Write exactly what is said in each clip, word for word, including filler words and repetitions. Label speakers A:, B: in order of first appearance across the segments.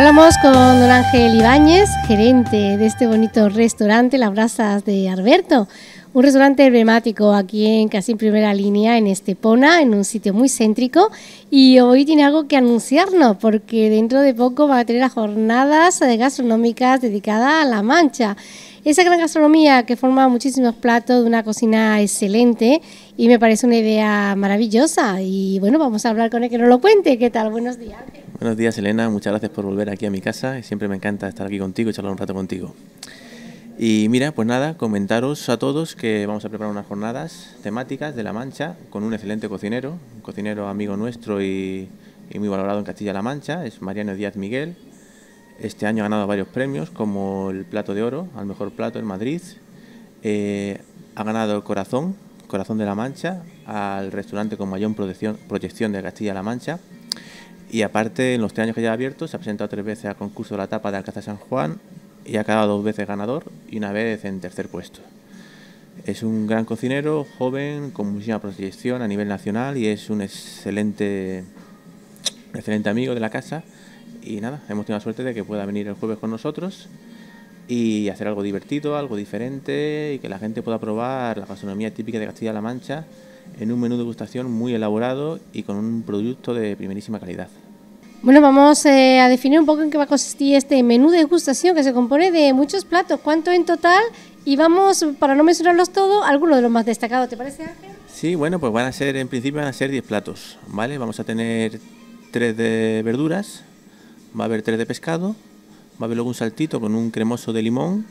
A: Hablamos con don Ángel Ibáñez, gerente de este bonito restaurante, Las Brasas de Alberto. Un restaurante emblemático aquí en casi en primera línea en Estepona, en un sitio muy céntrico. Y hoy tiene algo que anunciarnos, porque dentro de poco va a tener las jornadas gastronómicas dedicadas a La Mancha. Esa gran gastronomía que forma muchísimos platos de una cocina excelente y me parece una idea maravillosa. Y bueno, vamos a hablar con él que nos lo cuente. ¿Qué tal? Buenos días, Ángel.
B: Buenos días, Elena. Muchas gracias por volver aquí a mi casa. Siempre me encanta estar aquí contigo y charlar un rato contigo. Y mira, pues nada, comentaros a todos que vamos a preparar unas jornadas temáticas de La Mancha con un excelente cocinero, un cocinero amigo nuestro y, y muy valorado en Castilla-La Mancha, es Mariano Díaz Miguel. Este año ha ganado varios premios, como el Plato de Oro, al mejor plato en Madrid. Eh, ha ganado el Corazón, Corazón de La Mancha, al restaurante con mayor proyección, proyección de Castilla-La Mancha. Y aparte, en los tres años que lleva abierto, se ha presentado tres veces al concurso de la tapa de Alcázar San Juan y ha quedado dos veces ganador y una vez en tercer puesto. Es un gran cocinero, joven, con muchísima proyección a nivel nacional y es un excelente, excelente amigo de la casa. Y nada, hemos tenido la suerte de que pueda venir el jueves con nosotros y hacer algo divertido, algo diferente y que la gente pueda probar la gastronomía típica de Castilla-La Mancha en un menú de degustación muy elaborado y con un producto de primerísima calidad.
A: Bueno, vamos eh, a definir un poco en qué va a consistir este menú de degustación que se compone de muchos platos. ¿Cuánto en total? Y vamos, para no mencionarlos todos, algunos de los más destacados. ¿Te parece, Ángel?
B: Sí, bueno, pues van a ser, en principio van a ser diez platos, ¿vale? Vamos a tener tres de verduras, va a haber tres de pescado, va a haber luego un saltito con un cremoso de limón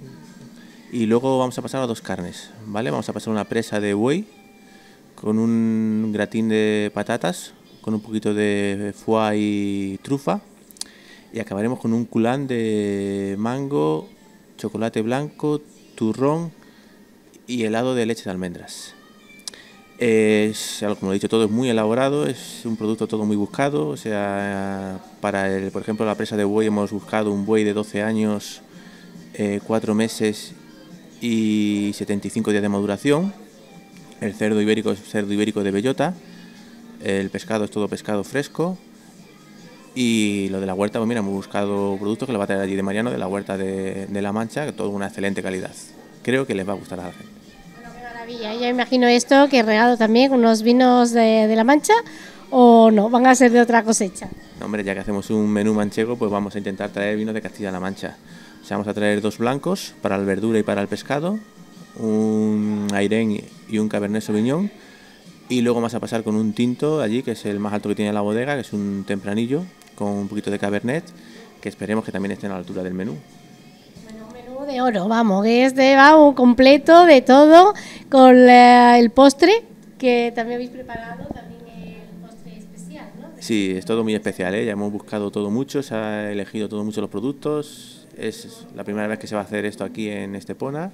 B: y luego vamos a pasar a dos carnes, ¿vale? Vamos a pasar una presa de buey con un gratín de patatas, con un poquito de foie y trufa y acabaremos con un culán de mango, chocolate blanco, turrón y helado de leche de almendras. Es algo, como he dicho, todo es muy elaborado, es un producto todo muy buscado, o sea, para el, por ejemplo, la presa de buey hemos buscado un buey de doce años, eh, cuatro meses y setenta y cinco días de maduración. El cerdo ibérico es cerdo ibérico de bellota, el pescado es todo pescado fresco y lo de la huerta, pues mira, hemos buscado productos que le va a traer allí de Mariano, de la huerta de, de La Mancha, que todo una excelente calidad. Creo que les va a gustar a la gente.
A: Ya me imagino esto que regalo también con unos vinos de, de La Mancha o no, van a ser de otra cosecha.
B: No, hombre, ya que hacemos un menú manchego, pues vamos a intentar traer vinos de Castilla-La Mancha. O sea, vamos a traer dos blancos para la verdura y para el pescado, un Airén y un Cabernet Sauvignon, y luego vamos a pasar con un tinto allí, que es el más alto que tiene la bodega, que es un tempranillo con un poquito de Cabernet, que esperemos que también esté a la altura del menú.
A: De oro, vamos, que es de vamos, completo de todo, con la, el postre que también habéis preparado, también el postre especial, ¿no?
B: Sí, es todo muy especial, ¿eh? Ya hemos buscado todo mucho, se ha elegido todo mucho los productos, es la primera vez que se va a hacer esto aquí en Estepona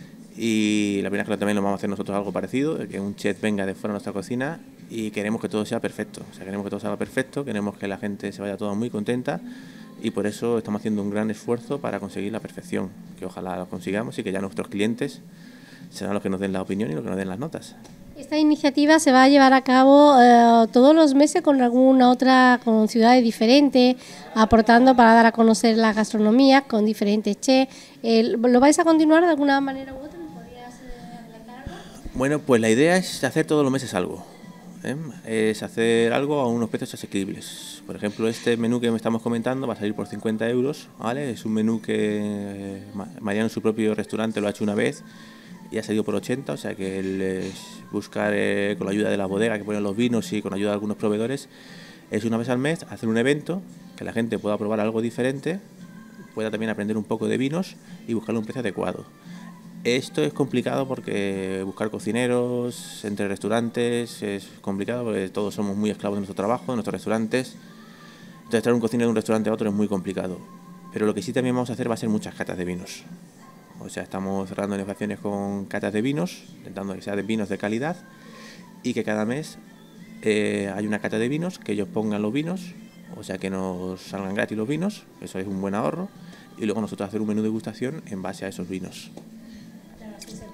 B: y la primera vez que también lo vamos a hacer nosotros algo parecido, que un chef venga de fuera de nuestra cocina y queremos que todo sea perfecto, o sea, queremos que todo sea perfecto, queremos que la gente se vaya toda muy contenta. Y por eso estamos haciendo un gran esfuerzo para conseguir la perfección, que ojalá lo consigamos y que ya nuestros clientes serán los que nos den la opinión y los que nos den las notas.
A: Esta iniciativa se va a llevar a cabo eh, todos los meses con alguna otra, con ciudades diferentes, aportando para dar a conocer la gastronomía con diferentes chefs. Eh, ¿Lo vais a continuar de alguna manera u otra? ¿Me podrías adelantar algo?
B: Bueno, pues la idea es hacer todos los meses algo. ¿eh? Es hacer algo a unos precios asequibles. Por ejemplo, este menú que me estamos comentando va a salir por cincuenta euros, ¿vale? Es un menú que Mariano en su propio restaurante lo ha hecho una vez y ha salido por ochenta, o sea que él es buscar eh, con la ayuda de la bodega que ponen los vinos y con la ayuda de algunos proveedores, es una vez al mes hacer un evento que la gente pueda probar algo diferente, pueda también aprender un poco de vinos y buscarle un precio adecuado. Esto es complicado porque buscar cocineros entre restaurantes es complicado porque todos somos muy esclavos de nuestro trabajo, de nuestros restaurantes. Entonces traer un cocinero de un restaurante a otro es muy complicado. Pero lo que sí también vamos a hacer va a ser muchas catas de vinos. O sea, estamos cerrando negociaciones con catas de vinos, intentando que sea de vinos de calidad y que cada mes eh, hay una cata de vinos, que ellos pongan los vinos, o sea que nos salgan gratis los vinos, eso es un buen ahorro, y luego nosotros hacer un menú de degustación en base a esos vinos.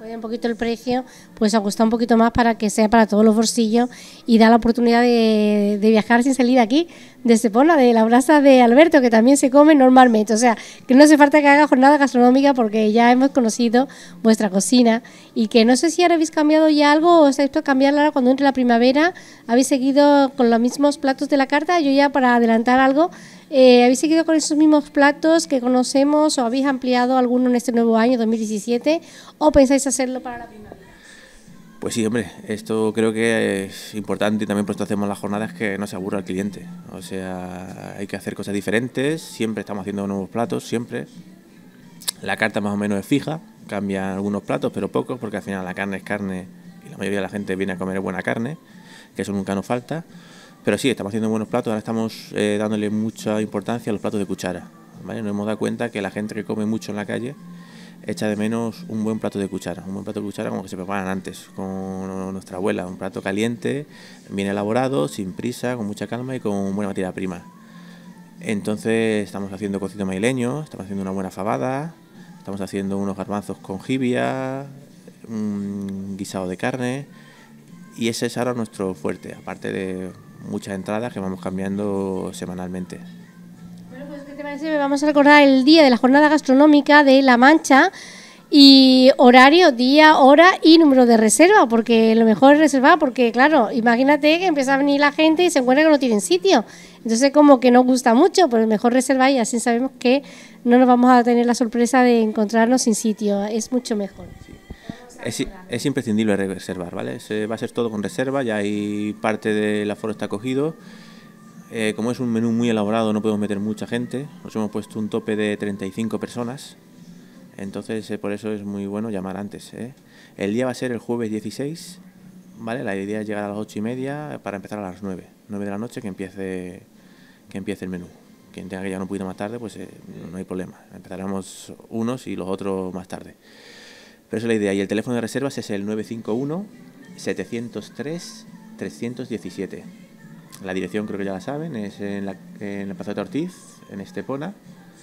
A: puede un poquito el precio, pues ajustar un poquito más para que sea para todos los bolsillos y da la oportunidad de, de viajar sin salir aquí, de Estepona, de la brasa de Alberto, que también se come normalmente. O sea, que no hace falta que haga jornada gastronómica porque ya hemos conocido vuestra cocina y que no sé si ahora habéis cambiado ya algo o estáis por cambiarla ahora cuando entre la primavera. ¿Habéis seguido con los mismos platos de la carta? Yo ya para adelantar algo, eh, ¿habéis seguido con esos mismos platos que conocemos o habéis ampliado alguno en este nuevo año dos mil diecisiete o pensáis hacerlo para la primavera?
B: Pues sí, hombre, esto creo que es importante y también por esto hacemos las jornadas, que no se aburra al cliente. O sea, hay que hacer cosas diferentes, siempre estamos haciendo nuevos platos, siempre. La carta más o menos es fija, cambian algunos platos, pero pocos, porque al final la carne es carne y la mayoría de la gente viene a comer buena carne, que eso nunca nos falta. Pero sí, estamos haciendo buenos platos, ahora estamos eh, dándole mucha importancia a los platos de cuchara, ¿vale? Nos hemos dado cuenta que la gente que come mucho en la calle echa de menos un buen plato de cuchara, un buen plato de cuchara como que se preparan antes, con nuestra abuela, un plato caliente, bien elaborado, sin prisa, con mucha calma y con buena materia prima. Entonces estamos haciendo cocido madrileño, estamos haciendo una buena fabada, estamos haciendo unos garbanzos con jibia, un guisado de carne, y ese es ahora nuestro fuerte, aparte de muchas entradas que vamos cambiando semanalmente.
A: ¿Qué te parece? Vamos a recordar el día de la jornada gastronómica de La Mancha y horario, día, hora y número de reserva, porque lo mejor es reservar, porque claro, imagínate que empieza a venir la gente y se encuentra que no tienen sitio, entonces como que nos gusta mucho, pero mejor reservar y así sabemos que no nos vamos a tener la sorpresa de encontrarnos sin sitio, es mucho mejor.
B: Sí. Es, es imprescindible reservar, ¿vale? Se va a ser todo con reserva, ya hay parte del aforo está cogido. Eh, como es un menú muy elaborado, no podemos meter mucha gente. Nos hemos puesto un tope de treinta y cinco personas. Entonces, eh, por eso es muy bueno llamar antes, ¿eh? El día va a ser el jueves dieciséis, ¿vale? La idea es llegar a las ocho y media para empezar a las nueve. nueve de la noche que empiece, que empiece el menú. Quien tenga que llegar un poquito más tarde, pues eh, no hay problema. Empezaremos unos y los otros más tarde. Pero esa es la idea. Y el teléfono de reservas es el nueve cinco uno, siete cero tres, tres uno siete. La dirección creo que ya la saben, es en la, en la Plaza de Ortiz, en Estepona.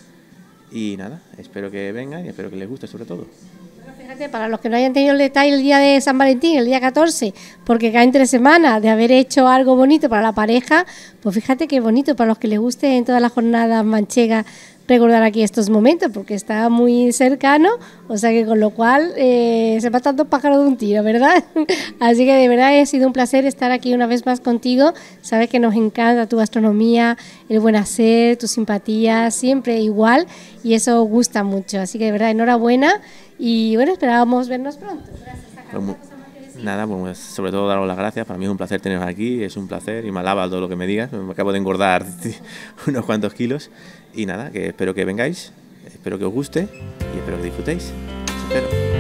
B: Y nada, espero que vengan y espero que les guste sobre todo.
A: Bueno, fíjate, para los que no hayan tenido el detalle el día de San Valentín, el día catorce, porque cae entre semanas de haber hecho algo bonito para la pareja, pues fíjate qué bonito para los que les guste en todas las jornadas manchegas recordar aquí estos momentos, porque está muy cercano, o sea que con lo cual eh, se matan dos pájaros de un tiro, ¿verdad? Así que de verdad ha sido un placer estar aquí una vez más contigo. Sabes que nos encanta tu gastronomía, el buen hacer, tu simpatía, siempre igual, y eso gusta mucho. Así que de verdad, enhorabuena y bueno, esperábamos vernos pronto. Gracias.
B: Nada, pues sobre todo daros las gracias. Para mí es un placer teneros aquí, es un placer y me alaba todo lo que me digas. Me acabo de engordar unos cuantos kilos y nada, que espero que vengáis, espero que os guste y espero que disfrutéis. Os espero.